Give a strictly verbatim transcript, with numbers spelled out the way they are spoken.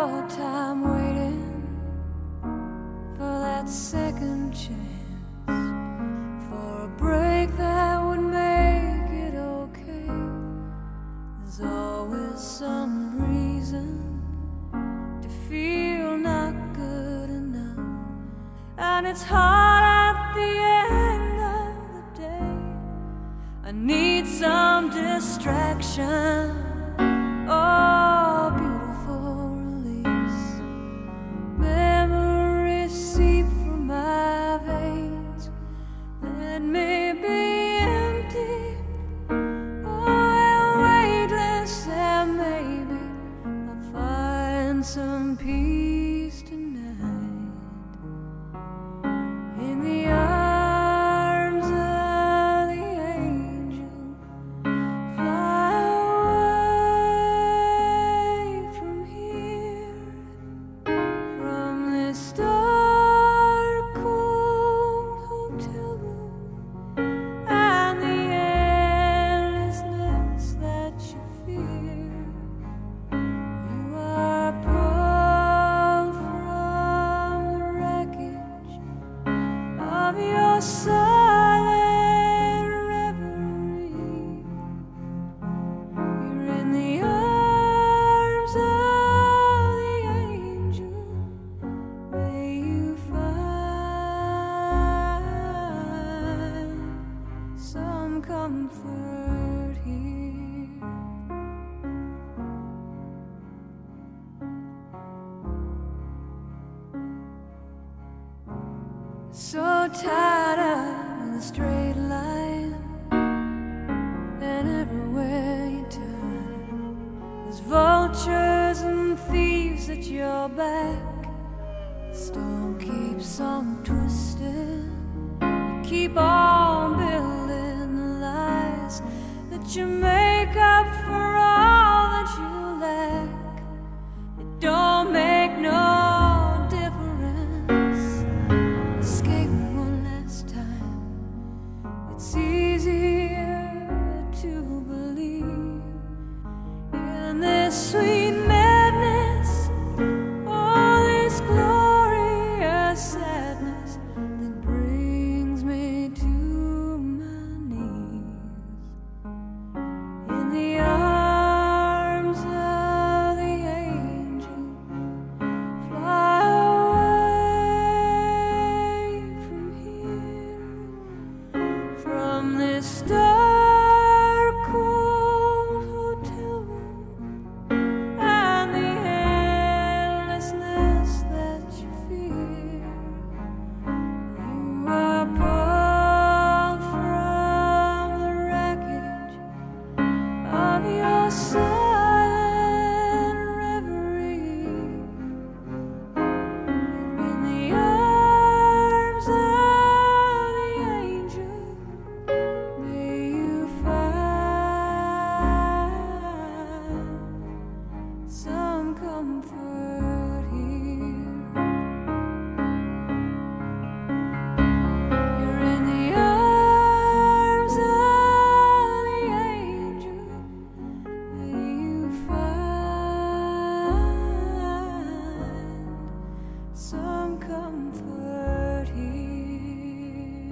your time waiting for that second chance, for a break that would make it okay. There's always some reason to feel not good enough, and it's hard at the end of the day. I need some distraction. Oh, beautiful release. Memories seep from my veins. Let me be empty. Oh, and weightless, and maybe I'll find some peace tonight in the arms of the angel. Fly away from here, from this dark, cold hotel room, and the endlessness that you fear. You are pulled from the wreckage of your silent reverie. You're in the arms of the angel. May you find some comfort here. So tired of the straight line, and everywhere you turn, there's vultures and thieves at your back. The storm keeps on twisting. You keep on building the lies that you make up for all that you lack. It don't make no difference. Escape one last time. It's easier to believe in this sweet madness, all this glorious sadness that brings me to my knees in the arms of the angel. Fly away from here, from this dark, cold hotel room, and the endlessness that you fear. You are pulled from the wreckage of your silent reverie. You're in the arms of the angel. May you find some comfort here. You're in the arms of the angel. May you find some comfort here.